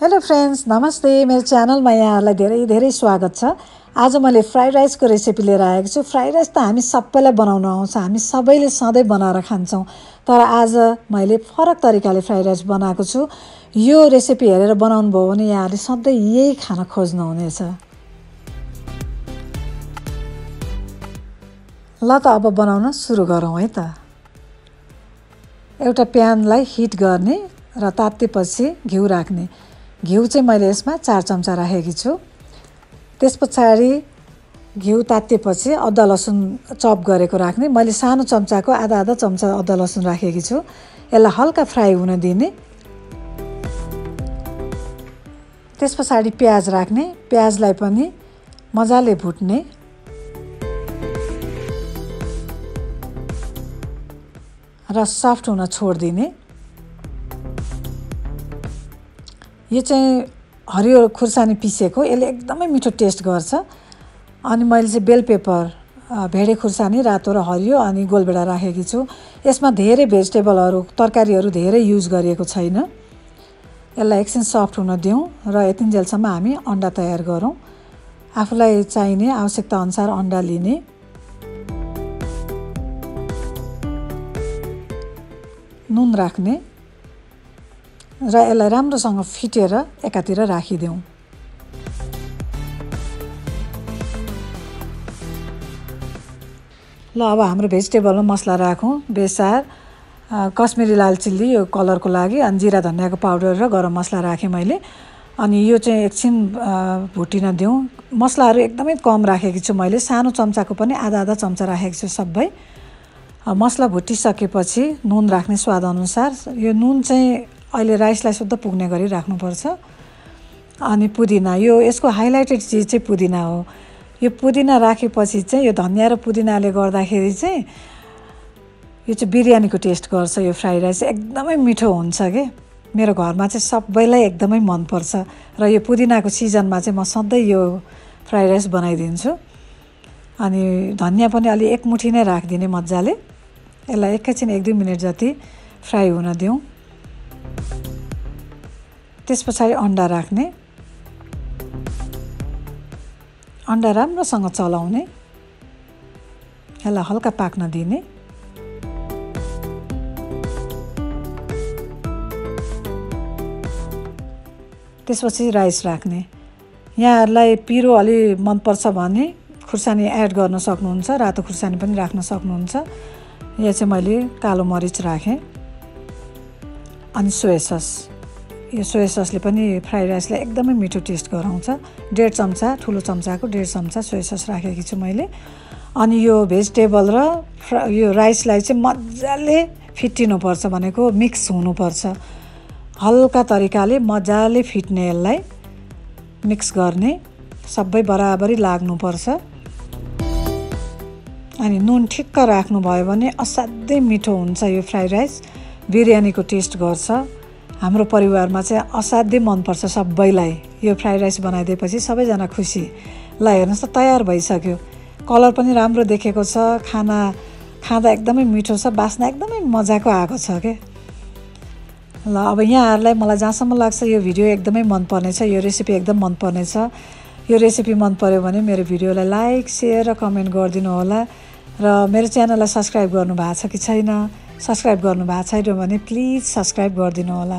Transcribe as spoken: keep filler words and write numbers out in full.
Hello friends, नमस्ते। मेरो च्यानलमा यहाँहरूलाई धेरै धेरै स्वागत छ। आज मैले फ्राइड राइसको रेसिपी लिएर आएको छु। फ्राइड राइस त हामी सबैलाई बनाउन आउँछ, हामी सबैले सधैँ बनाएर खान्छौँ। तर आज मैले फरक तरिकाले फ्राइड राइस बनाएको छु। यो रेसिपी हेरेर बनाउनु भयो भने यहाँहरूले सधैँ यही खान खोज्नुहुनेछ। ल त अब बनाउन सुरु गरौँ है त। एउटा प्यानलाई हिट गर्ने र तातेपछि घिउ राख्ने। घिउ चाहिँ मैले यसमा चार चम्चा राखेकी छु। त्यस पछाडि घिउ तातेपछि अदुवा लसुन चप गरेको राख्ने। मैले सानो चम्चाको आधा आधा चम्चा अदुवा लसुन राखेकी छु। यसलाई हल्का फ्राई हुन दिने। त्यस पछाडि प्याज राख्ने। प्याजलाई पनि मजाले भुट्ने र सफ्ट हुन छोडिदिने। यो चाहिँ हरियो खुर्सानी पिसेको, यसले एकदमै मिठो टेस्ट गर्छ। अनि मैले चाहिँ बेल पेपर, भेडे खुर्सानी रातो र हरियो अनि गोलभेडा राखेकी छु। यसमा धेरै भेजिटेबलहरू, तरकारीहरू धेरै युज गरिएको छैन। यसलाई एकछिन सफ्ट हुन दिउँ र यतिन्जेलसम्म हामी अन्डा तयार गरौँ। आफूलाई चाहिने आवश्यकता अनुसार अन्डा लिने। नुन राख्ने र यसलाई राम्रोसँग फिटेर एकातिर राखिदिउँ। ल अब हाम्रो भेजिटेबलमा मसला राखौँ। बेसार, कश्मिरी लाल चिल्ली यो कलरको लागि, अनि जिरा धनियाको पाउडर र गरम मसला राखेँ मैले। अनि यो चाहिँ एकछिन भुटिन दिउँ। मसलाहरू एकदमै कम राखेकी छु मैले, सानो चम्चाको पनि आधा आधा चम्चा राखेकी छु सबै। मसला भुटिसकेपछि नुन राख्ने स्वाद अनुसार। यो नुन चाहिँ अहिले राइसलाई शुद्ध पुग्ने गरी राख्नुपर्छ। अनि पुदिना, यो यसको हाइलाइटेड चिज चाहिँ पुदिना हो। यो पुदिना राखेपछि चाहिँ यो धनिया र पुदिनाले गर्दाखेरि चाहिँ यो चाहिँ बिरयानीको टेस्ट गर्छ। यो फ्राइड राइस एकदमै मिठो हुन्छ के। मेरो घरमा चाहिँ सबैलाई एकदमै मनपर्छ र यो पुदिनाको सिजनमा चाहिँ म सधैँ यो फ्राइड राइस बनाइदिन्छु। अनि धनिया पनि अलि एक मुठी नै राखिदिने मजाले। यसलाई एकैछिन एक दुई मिनट जति फ्राई हुन दिउँ। त्यस पछाडि अन्डा राख्ने। अन्डा राम्रोसँग चलाउने। यसलाई हल्का पाक्न दिने। त्यसपछि राइस राख्ने। यहाँहरूलाई पिरो अलि मनपर्छ भने खुर्सानी एड गर्न सक्नुहुन्छ, रातो खुर्सानी पनि राख्न सक्नुहुन्छ। यहाँ चाहिँ मैले कालो मरिच राखेँ। अनि सोया सस, यो सोया ससले पनि फ्राइड राइसलाई एकदमै मिठो टेस्ट गराउँछ। डेढ चम्चा, ठुलो चम्चाको डेढ चम्चा सोया सस राखेकी छु मैले। अनि यो भेजिटेबल र फ्रा यो राइसलाई चाहिँ मजाले फिटिनुपर्छ, भनेको मिक्स हुनुपर्छ। हल्का तरिकाले मजाले फिट्ने, यसलाई मिक्स गर्ने, सबै बराबरी लाग्नुपर्छ। अनि नुन ठिक्क राख्नुभयो भने असाध्यै मिठो हुन्छ यो फ्राइड राइस, बिरयानीको टेस्ट गर्छ। हाम्रो परिवारमा चाहिँ असाध्यै मनपर्छ सबैलाई। यो फ्राइड राइस बनाइदिएपछि सबैजना खुसी। ल हेर्नुहोस् त, तयार भइसक्यो। कलर पनि राम्रो देखेको छ, खाना खाँदा एकदमै मिठो छ, बास्ना एकदमै मजाको आएको छ के। ल अब यहाँहरूलाई मलाई जहाँसम्म लाग्छ यो भिडियो एकदमै मनपर्नेछ, यो रेसिपी एकदम मनपर्नेछ। यो रेसिपी मन पर्यो भने मेरो भिडियोलाई लाइक, सेयर र कमेन्ट गरिदिनु होला। र मेरो च्यानललाई सब्सक्राइब गर्नु भएको छ कि छैन, सब्सक्राइब गर्नु भएको छैन भने प्लिज सब्सक्राइब गरिदिनु होला।